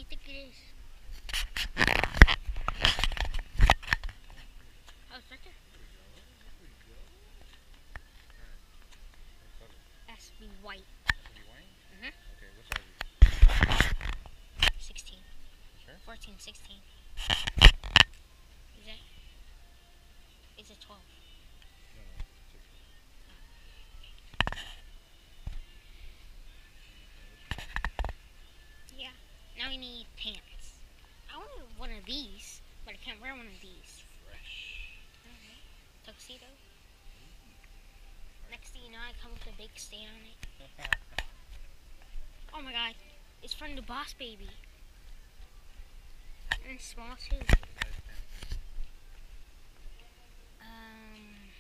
think it is. Oh, it's right there. Has to be white. Has to be white? Mhm. Okay, what size is it? 16. Sure? 14, 16. Is it? Is it 12? No, 16. Yeah. Now we need pants. I want one of these, but I can't wear one of these. Fresh. Alright. Tuxedo. Next thing you know, I come with a big stain on it. Oh my god. It's from the Boss Baby. And it's small too. What size pants? Um,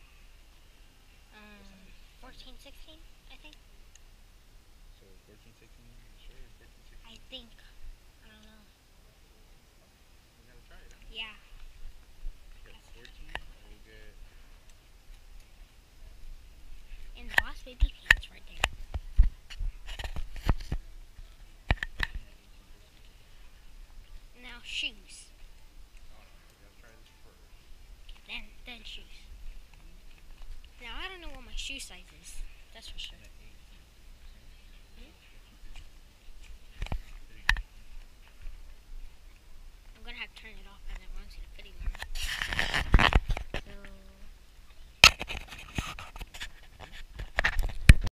What size? 14, 16, I think. So 14, 16, you sure? 14, 16? I think. I don't know. We gotta try it, huh? Yeah. Get 14, or we'll get... And the Boss Baby pants right there. Now shoes. Oh no, we gotta try this first. Then shoes. Now I don't know what my shoe size is. That's for sure. And an 8.